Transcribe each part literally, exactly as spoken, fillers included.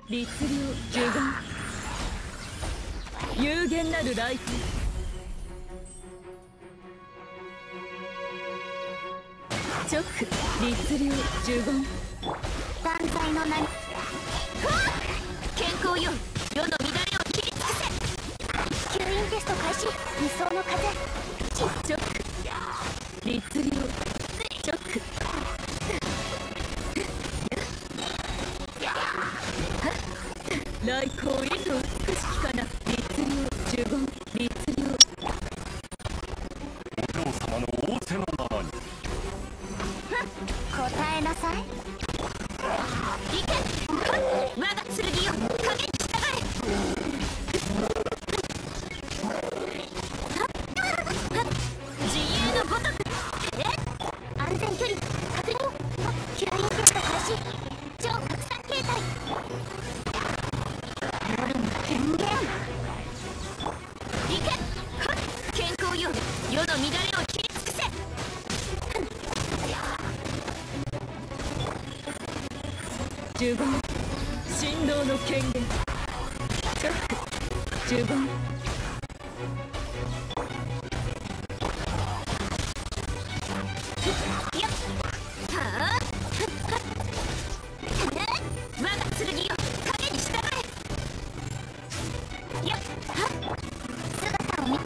律令呪言有限なる雷霆直律令呪言断罪の名に健康よ、世の乱れを切り尽くせ。 吸引テスト開始。理想の風直律令直来光へと美しきかな律令呪言律令お嬢様の仰せのままに。 答えなさい。 行け、我が剣よ、影に従え。自由のごとく。え安全距離確認。吸引テスト開始。超拡散形態。夜の権限。 行け、健康よ、世の乱れを切り尽くせ。 呪言神道の権限直呪言やっはあ我が剣よ、影に従え。やっは姿を見。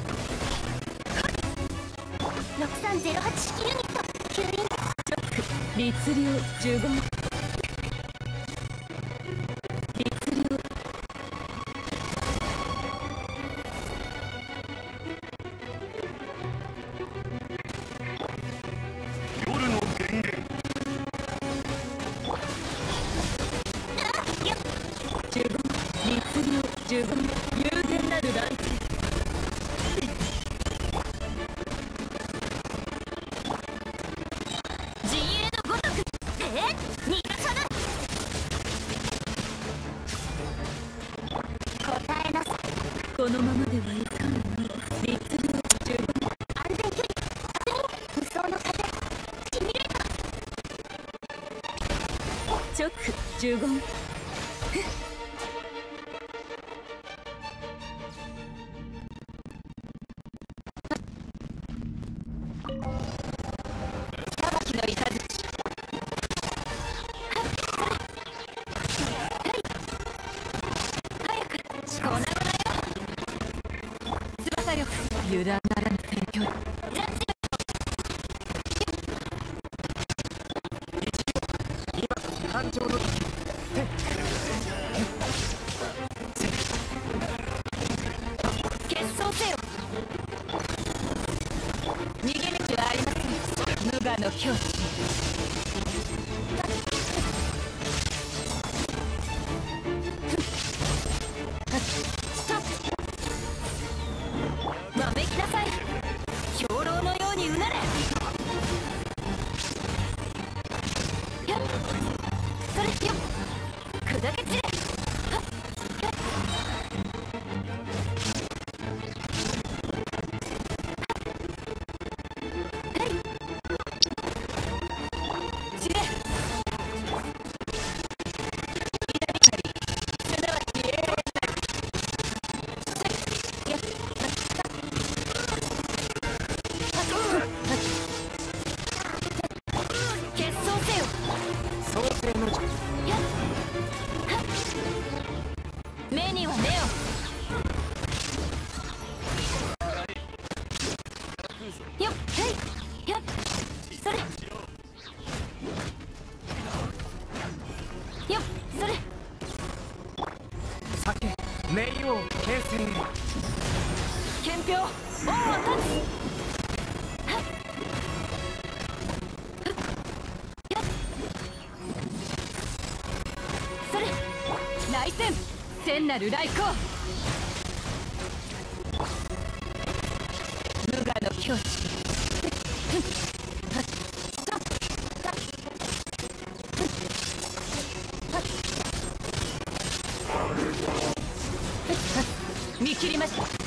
ろくさんゼロはち式ユニット吸引。 律令呪言夜の権限。 呪言律令呪言有限なる雷霆自由のごとく。え逃がさない。 答えなさい。 このままではいかん律令呪言安全距離確認。無双の風シミュレーター。 直呪言裁きのいかずち。早く粉々よ。翼よ、油断ならぬ戦距離。ジャッジ感情の決闘せよ。逃げ道はありません。無我の境地。ストップ。わめきなさい。兵糧のようにうなれ。やっそれよっ砕け散れ。はっやっ散れ。決闘せよ。 創世の時。 やっはっ目には目を。よっはいやっそれよっそれ酒冥王形成。 憲兵王を立つ。はっやっそれ内戦聖なる来光。無我の境地。見切りました。